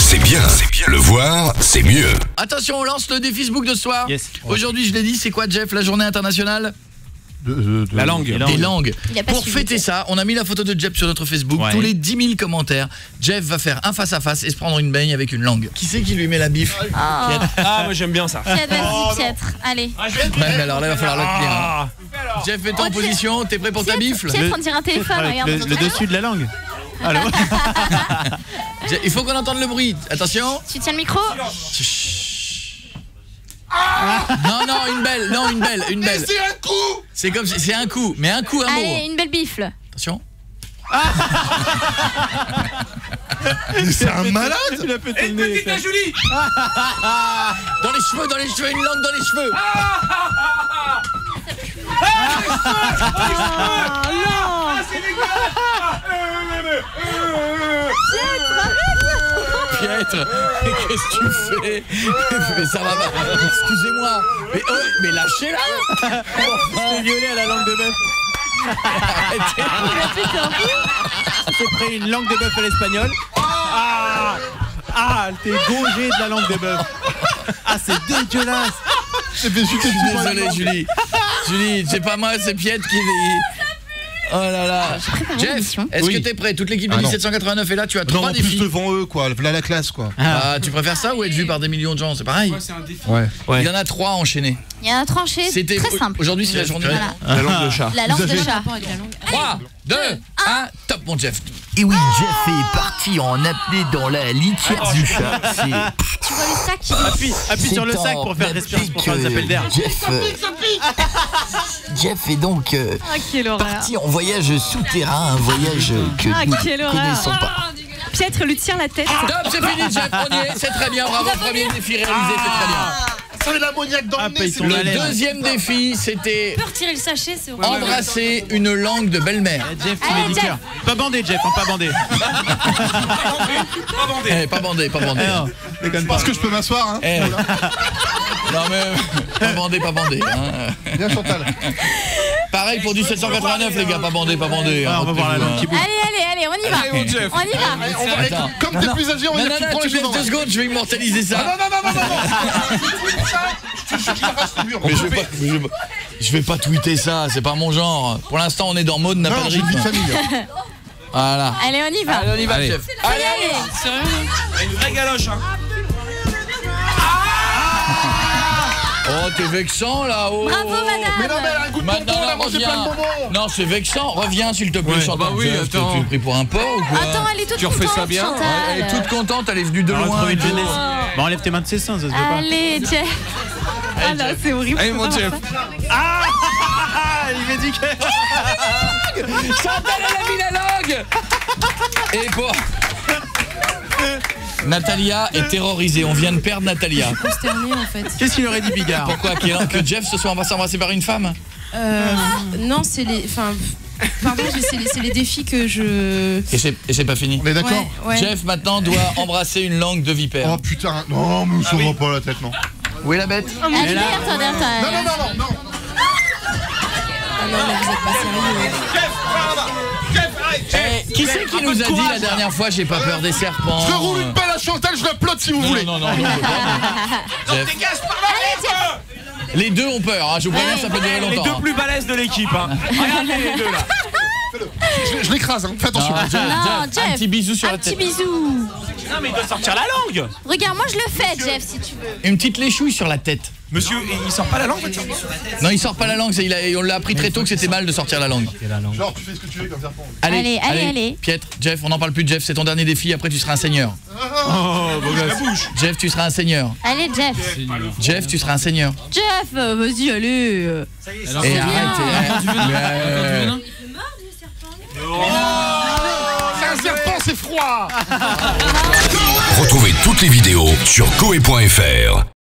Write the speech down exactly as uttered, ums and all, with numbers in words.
c'est bien, c'est bien. Le voir, c'est mieux. Attention, on lance le défi Facebook de ce soir. Yes. Aujourd'hui, je l'ai dit, c'est quoi, Jeff, la journée internationale de, de, de, La langue. Des langues. langues. Pour suivi, fêter ça, on a mis la photo de Jeff sur notre Facebook. Ouais. Tous les dix mille commentaires, Jeff va faire un face à face et se prendre une baigne avec une langue. Qui c'est qui lui met la bif? Oh. Ah, moi j'aime bien ça. Piètre, vas-y, Piètre. Allez. Ouais, mais alors là, il va falloir le tenir. Ah. Jeff, mets-toi en position, t'es prêt pour ta bifle? Piètre, on dirait un téléphone, Ouais, regarde. le, le dessus de la langue. Allô. Jeff, il faut qu'on entende le bruit. Attention. Tu tiens le micro? Non, non, une belle, non, une belle, une belle. C'est un coup. C'est comme si, c'est un coup, mais un coup, un mot. Allez, une belle bifle. Attention. Mais c'est un malade. Il a pété le nez. ça. Julie. Dans les cheveux, dans les cheveux, une langue dans les cheveux. Ah, c'est dégueulasse. Piètre, qu'est-ce que tu fais? Mais ça va pas. Excusez-moi. Mais, oh, mais lâchez-la. C'est violet à la langue de bœuf. C'est pris une langue de bœuf à l'espagnol. Ah, ah, t'es gaugé de la langue de bœuf. Ah, c'est dégueulasse. C'est fait chuter Je suis tout désolé, Julie. Julie, c'est pas moi, c'est Piètre qui... Oh là là. Jeff, est-ce Oui. que t'es prêt? Toute l'équipe de Ah non. mille sept cent quatre-vingt-neuf est là, tu as Non, trois en plus défis. devant eux, quoi. Là, la classe, quoi. Ah, tu préfères ça ou être vu par des millions de gens? C'est pareil. C'est un défi. Ouais. Il y en a trois enchaînés. Il y en a tranché, C'était très simple. Aujourd'hui, c'est la journée. Voilà. La langue de chat. La langue Vous de avez- chat. trois, deux, un, top mon Jeff. Et oui, Jeff est parti en apnée dans la litière du chat. C'est Tu vois le sac qui Appuie, appuie sur le c'est sac en pour faire apnée respirer, pour faire que des appels d'air. Jeff, euh, Jeff est donc euh, Ah, quelle horreur. parti en voyage souterrain, un voyage que Ah, nous quelle ne horreur. connaissons pas. Piètre lui tire la tête. Top, c'est fini Jeff, on y est, c'est très bien, bravo, premier défi réalisé, c'est très bien. Ça met l'ammoniaque dans Ah, le nez. paye c'est ton Le haleine. deuxième défi, c'était Retirer le sachet, c'est horrible. embrasser une langue de belle-mère. Jeff, tu Allez, mets du Jeff. cœur. Pas bandé, Jeff, hein, pas bandé. Pas bandé. Eh, pas bandé, pas bandé. Non, déconne pas. Parce que je peux m'asseoir, hein. Eh. Non mais, pas bandé, pas bandé. Hein. Bien, Chantal. Pareil pour du sept cent quatre-vingt-neuf les gars, pas bandé, pas bandé. Ah, on va voir la langue qui bouge. Allez, allez, allez, on y va. Allez, mon Jeff. On y va. On va- Attends. Comme t'es plus âgé, on va Non, dire non, que tu non, prends tu les me choses en laisses deux main. secondes, je vais immortaliser ça. Non, non, non, non, non, non. Tu tweets ça, je te jure qu'il arrache le mur. Mais je vais pas, je vais pas, je vais pas tweeter ça, c'est pas mon genre. Pour l'instant, on est dans mode n'a pas Non, de j'ai une vie de rythme. famille. Voilà. Allez, on y va. Allez, on y va, Allez. chef. Allez, allez. Allez. Une vraie galoche, hein. Oh, t'es vexant là. Oh. Bravo, madame. Mais non, mais elle a un goût de Maintenant, bonbon, elle a non, mangé plein de reviens. bonbons. Non, c'est vexant. Reviens, s'il te plaît, Ouais. Chantal. Bah oui, Jeff, attends. Tu es pris pour un porc ou quoi? Attends, elle est toute Tu refais contente, ça bien. Chantal. Ouais, elle est toute contente, elle est venue de Alors, loin. retrouver et une tout. jeunesse. Bon, enlève tes mains de ses seins, ça se veut pas. Allez, Jeff. Ah là, c'est horrible. Allez, mon Jeff. Ah, il met du cœur. Chantal, elle a mis la langue. Et pour... Natalia est terrorisée, on vient de perdre Natalia. Consterné en fait. Qu'est-ce qu'il aurait dit Bigard? Pourquoi? Qu'il- Que Jeff se soit embrassé par une femme? Euh, non, c'est les. Enfin, pardon, mais c'est les, c'est les défis que je. Et c'est et c'est pas fini. On est d'accord? Ouais, ouais. Jeff maintenant doit embrasser une langue de vipère. Oh putain, non, mais ça va pas la tête, non. Où est la bête? Allez, derrière toi, derrière toi. Non, non, non, non, non. Ah non, mais vous êtes pas sérieux. Jeff, par là-bas. Jeff, allez, Jeff. Eh, qui c'est qui nous a dit la dernière fois j'ai pas peur des serpents? Je roule une pelle à Chantal, je la plotte si vous Non, voulez. non, non, non, non, non. Jeff, Dégage par là, Jeff. les deux ont peur, hein, je vous préviens, ça peut durer Les longtemps. deux hein. plus balèzes de l'équipe. Hein. Regardez les deux là. Je, je l'écrase, hein. Fais attention. Non, Jeff, Non, Jeff, un Jeff. petit bisou sur Un la petit tête. bisou. Non mais il doit sortir la langue. Regarde, moi je le fais, Jeff, si tu veux. Une petite léchouille sur la tête. Monsieur, il sort pas la langue? Non, il sort pas la langue, c'est- il a- on l'a appris très tôt que c'était mal de sortir la langue. Genre, tu fais ce que tu veux comme serpent. Allez, allez, allez. Piètre, Jeff, on n'en parle plus de Jeff, c'est ton dernier défi, après tu seras un seigneur. Oh, beau gosse. Jeff, tu seras un seigneur. Allez, Jeff. Jeff, tu seras un seigneur. Jeff, euh, vas-y, allez. euh. Et arrête. euh, C'est un serpent, c'est froid. Retrouvez toutes les vidéos sur koé point F R.